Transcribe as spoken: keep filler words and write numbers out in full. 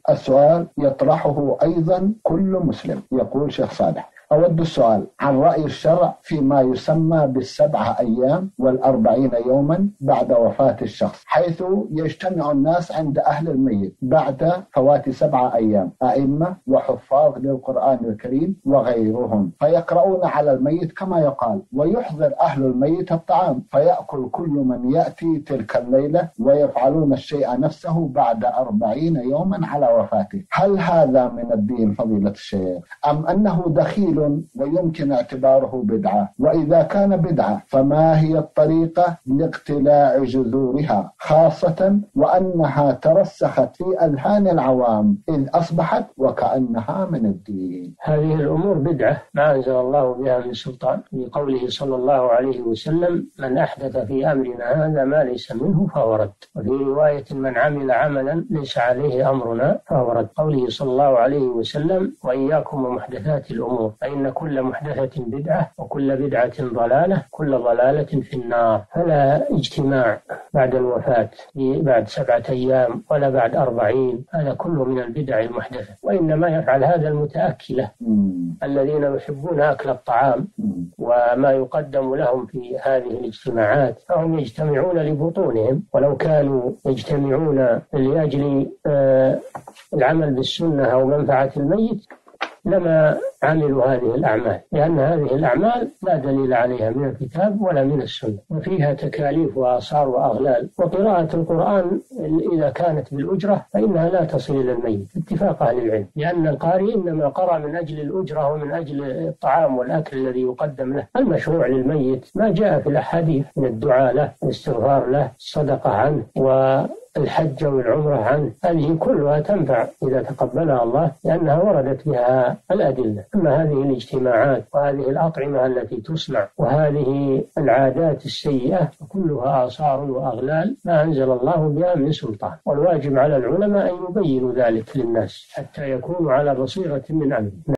السؤال يطرحه أيضا كل مسلم. يقول شيخ صالح: أود السؤال عن رأي الشرع فيما يسمى بالسبعة أيام والأربعين يوما بعد وفاة الشخص، حيث يجتمع الناس عند أهل الميت بعد فوات سبعة أيام، أئمة وحفاظ للقرآن الكريم وغيرهم، فيقرؤون على الميت كما يقال، ويحضر أهل الميت الطعام فيأكل كل من يأتي تلك الليلة، ويفعلون الشيء نفسه بعد أربعين يوما على وفاته. هل هذا من الدين فضيلة الشيخ، أم أنه دخيل ويمكن اعتباره بدعة؟ وإذا كان بدعة فما هي الطريقة لاقتلاع جذورها، خاصة وأنها ترسخت في أذهان العوام إذ أصبحت وكأنها من الدين؟ هذه الأمور بدعة ما أنزل الله بها من سلطان، لقوله صلى الله عليه وسلم: من أحدث في أمرنا هذا ما ليس منه فهو رد. وفي رواية: من عمل عملا ليس عليه أمرنا فهو رد. قوله صلى الله عليه وسلم: وإياكم ومحدثات الأمور فإن كل محدثة بدعة وكل بدعة ضلالة كل ضلالة في النار. فلا اجتماع بعد الوفاة بعد سبعة أيام ولا بعد أربعين، هذا كله من البدع المحدثة. وإنما يفعل هذا المتأكلة الذين يحبون أكل الطعام وما يقدم لهم في هذه الاجتماعات، فهم يجتمعون لبطونهم، ولو كانوا يجتمعون لأجل العمل بالسنة أو منفعة الميت لما عملوا هذه الأعمال، لأن هذه الأعمال لا دليل عليها من الكتاب ولا من السنة، وفيها تكاليف وآثار وأغلال. وقراءة القرآن إذا كانت بالأجرة فإنها لا تصل إلى الميت اتفاق أهل العلم، لأن القارئ إنما قرأ من أجل الأجرة ومن أجل الطعام والأكل الذي يقدم له. المشروع للميت ما جاء في الأحاديث من الدعاء له، الاستغفار له، الصدقة عنه، والحج والعمرة عنه، هذه كلها تنفع إذا تقبلها الله لأنها وردت بها الأدلة. أما هذه الاجتماعات وهذه الأطعمة التي تصنع وهذه العادات السيئة كلها آثار وأغلال ما أنزل الله بها من سلطان، والواجب على العلماء أن يبينوا ذلك للناس حتى يكونوا على بصيرة من أمره.